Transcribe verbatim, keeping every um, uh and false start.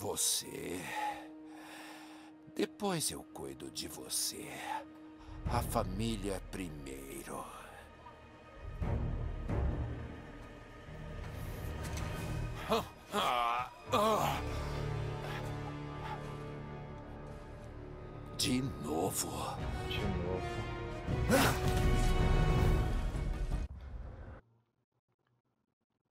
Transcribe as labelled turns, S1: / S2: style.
S1: Você... Depois eu cuido de você. A família primeiro. De novo.
S2: De novo.